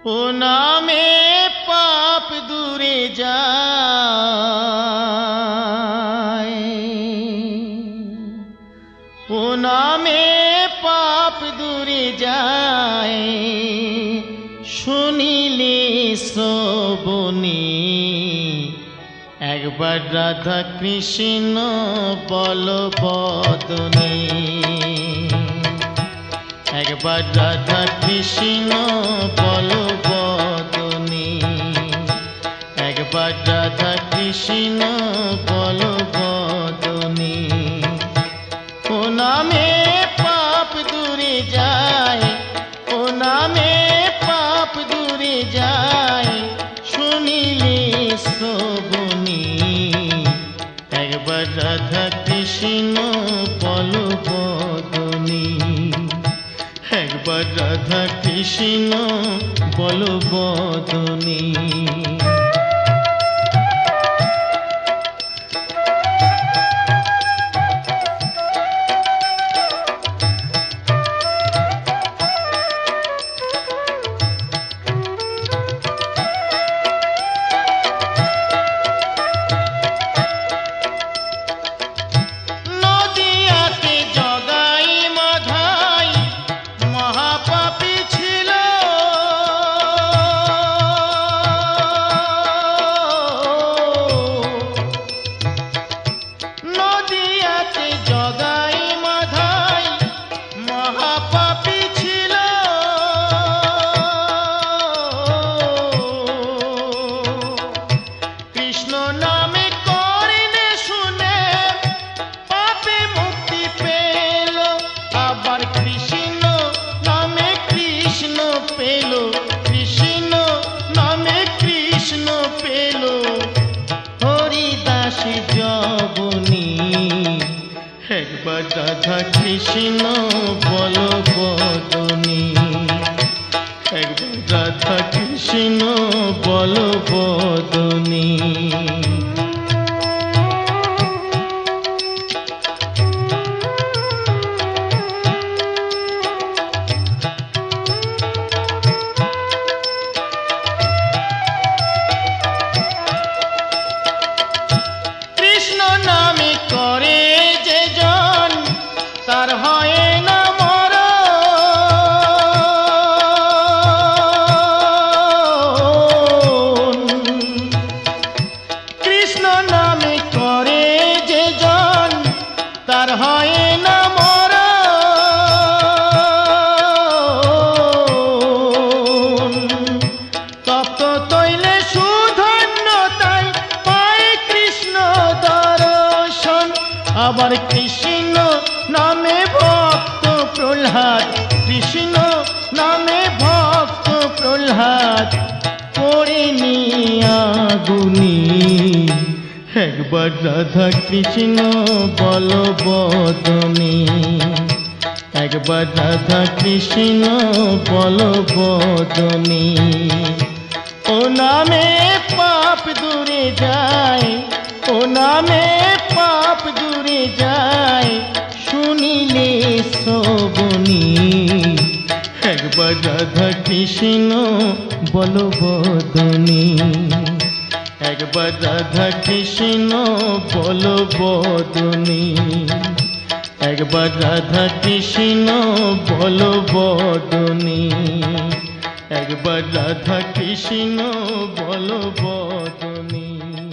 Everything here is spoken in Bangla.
ও নামে পাপ দূরে যায়, ও নামে পাপ দূরে যায়, শুনিলে শ্রবণে একবার রাধা কৃষ্ণ বল বদনে, একবার রাধা কৃষ্ণ বল বদনে, একবার রাধা কৃষ্ণ বল বদনে। ও নামে পাপ দূরে যায়, ও নামে পাপ দূরে যায়, শুনিলে শ্রবণে একবার রাধা কৃষ্ণ বল বদনে, একবার রাধা কৃষ্ণ বল বদনে। একবার রাধা কৃষ্ণ বল বদনে, একবার রাধা কৃষ্ণ বল বদনে। কৃষ্ণ নামে করে যে জন তার হয় না মরণ, কৃষ্ণ নামে করে যে জন তার হয় না মরণ। তপ্ত তৈলে সুধন্যতায় পায় কৃষ্ণ দর্শন, আবার কৃষ্ণ নামে ভক্ত প্রহ্লাদ, কৃষ্ণ নামে ভক্ত প্রহ্লাদ পড়ে আগুনে। একবার রাধা কৃষ্ণ বল বদনে, একবার রাধা কৃষ্ণ বল বদনে। ও নামে পাপ দূরে যায়, ও নামে পাপ দূরে যায়, শুনিলে শ্রবণে একবার রাধা কৃষ্ণ বল বদনে, একবার রাধা কৃষ্ণ বল বদনে, একবার রাধা কৃষ্ণ বল বদনে, একবার রাধা কৃষ্ণ বল বদনে।